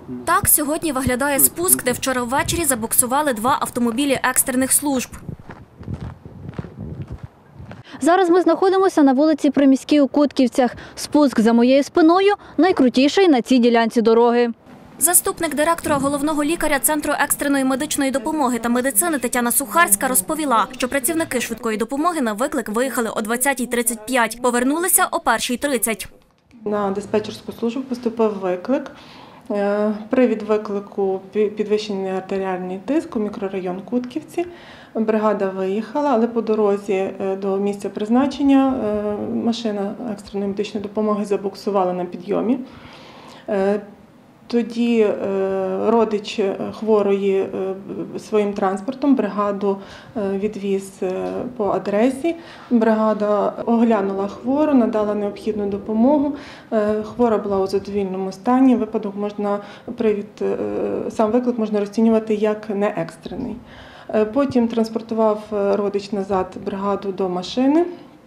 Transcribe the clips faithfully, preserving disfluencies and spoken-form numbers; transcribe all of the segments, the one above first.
Так сьогодні виглядає спуск, де вчора ввечері забуксували два автомобілі екстрених служб. Зараз ми знаходимося на вулиці Приміській у Кутківцях. Спуск за моєю спиною найкрутіший на цій ділянці дороги. Заступник директора головного лікаря Центру екстреної медичної допомоги та медицини Тетяна Сухарська розповіла, що працівники швидкої допомоги на виклик виїхали о двадцятій тридцять п'ять, повернулися о першій тридцять. На диспетчерську службу поступив виклик. Привід виклику – підвищений артеріальний тиск у мікрорайон Кутківці. Бригада виїхала, але по дорозі до місця призначення машина екстреної медичної допомоги забуксувала на підйомі. Тоді родич хворої своїм транспортом бригаду відвіз по адресі. Бригада оглянула хвору, надала необхідну допомогу. Хвора була у задовільному стані. Випадок можна, привід, сам виклик можна розцінювати як не екстрений. Потім транспортував родич назад бригаду до машини.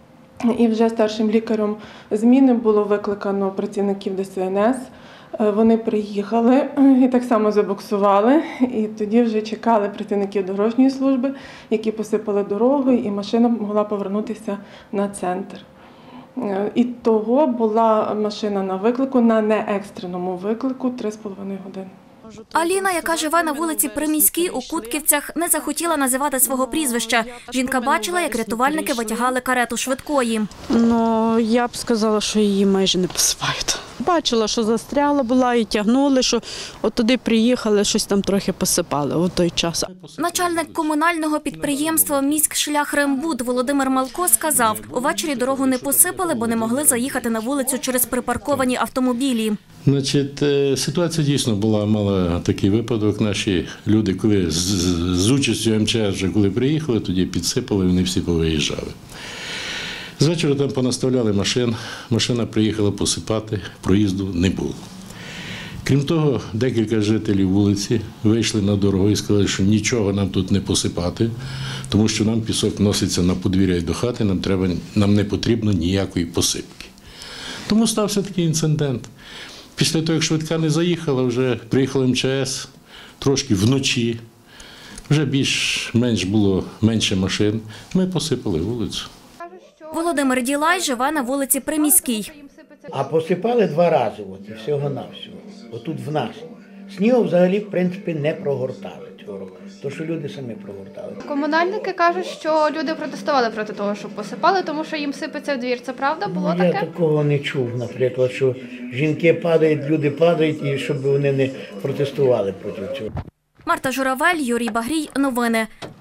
І вже старшим лікарем зміни було викликано працівників Де Ес Ен Ес. Вони приїхали і так само забуксували, і тоді вже чекали працівників дорожньої служби, які посипали дорогу, і машина могла повернутися на центр. І того була машина на виклику, на неекстреному виклику три з половиною години. Аліна, яка живе на вулиці Приміській у Кутківцях, не захотіла називати свого прізвища. Жінка бачила, як рятувальники витягали карету швидкої. Ну, я б сказала, що її майже не посипають. Бачила, що застряла була і тягнули, що от туди приїхали, щось там трохи посипали у той час. Начальник комунального підприємства «Міськшляхрембуд» Володимир Малко сказав, увечері дорогу не посипали, бо не могли заїхати на вулицю через припарковані автомобілі. Значить, ситуація дійсно була, мала такий випадок. Наші люди, коли з, з участю Ем Че Ес вже коли приїхали, тоді підсипали, вони всі повиїжджали. Звечора там понаставляли машин, машина приїхала посипати, проїзду не було. Крім того, декілька жителів вулиці вийшли на дорогу і сказали, що нічого нам тут не посипати, тому що нам пісок носиться на подвір'я і до хати, нам, треба, нам не потрібно ніякої посипки. Тому стався такий інцидент. Після того, як швидка не заїхала, вже приїхав Ем Че Ес, трошки вночі, вже більш-менш було менше машин, ми посипали вулицю. Володимир Ділай живе на вулиці Приміській. А посипали два рази, от, і всього-навсього, отут в нас. Снігу взагалі, в принципі, не прогортали цього року, то що люди самі прогортали. Комунальники кажуть, що люди протестували проти того, що посипали, тому що їм сипеться в двір. Це правда? Було ну, таке? Я такого не чув, наприклад, що жінки падають, люди падають, і щоб вони не протестували проти цього. Марта Журавель, Юрій Багрій. Новини.